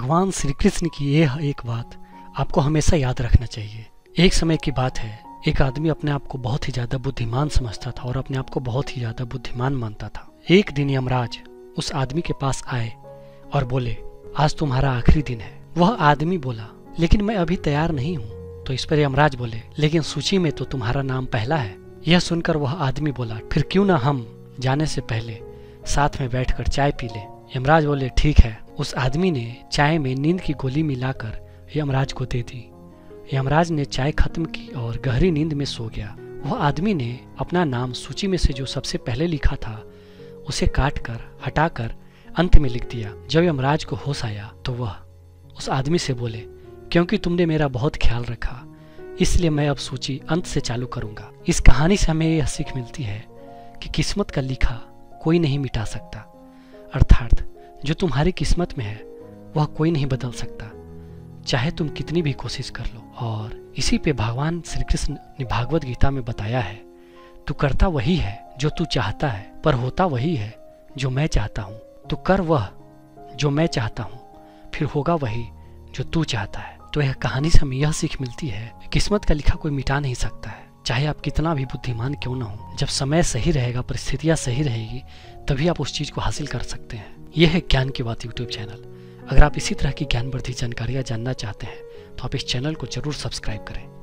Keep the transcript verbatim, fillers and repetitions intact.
भगवान श्री कृष्ण की यह एक बात आपको हमेशा याद रखना चाहिए। एक समय की बात है, एक आदमी अपने आप को बहुत ही ज्यादा बुद्धिमान समझता था और अपने आप को बहुत ही ज्यादा बुद्धिमान मानता था। एक दिन यमराज उस आदमी के पास आए और बोले, आज तुम्हारा आखिरी दिन है। वह आदमी बोला, लेकिन मैं अभी तैयार नहीं हूँ। तो इस पर यमराज बोले, लेकिन सूची में तो तुम्हारा नाम पहला है। यह सुनकर वह आदमी बोला, फिर क्यों ना हम जाने से पहले साथ में बैठकर चाय पी लें। यमराज बोले, ठीक है। उस आदमी ने चाय में नींद की गोली मिलाकर यमराज को दे दी। यमराज ने चाय खत्म की और गहरी नींद में सो गया। वह आदमी ने अपना नाम सूची में से जो सबसे पहले लिखा था उसे काट कर हटाकर अंत में लिख दिया। जब यमराज को होश आया तो वह उस आदमी से बोले, क्योंकि तुमने मेरा बहुत ख्याल रखा इसलिए मैं अब सूची अंत से चालू करूंगा। इस कहानी से हमें यह सीख मिलती है कि किस्मत का लिखा कोई नहीं मिटा सकता, अर्थात जो तुम्हारी किस्मत में है वह कोई नहीं बदल सकता, चाहे तुम कितनी भी कोशिश कर लो। और इसी पे भगवान श्री कृष्ण ने भागवत गीता में बताया है, तू करता वही है जो तू चाहता है, पर होता वही है जो मैं चाहता हूँ। तू कर वह जो मैं चाहता हूँ, फिर होगा वही जो तू चाहता है। तो यह कहानी से हमें यह सीख मिलती है, किस्मत का लिखा कोई मिटा नहीं सकता है, चाहे आप कितना भी बुद्धिमान क्यों ना हो। जब समय सही रहेगा, परिस्थितियां सही रहेगी, तभी आप उस चीज को हासिल कर सकते हैं। यह है ज्ञान की बात यूट्यूब चैनल। अगर आप इसी तरह की ज्ञानवर्धक जानकारियां जानना चाहते हैं तो आप इस चैनल को जरूर सब्सक्राइब करें।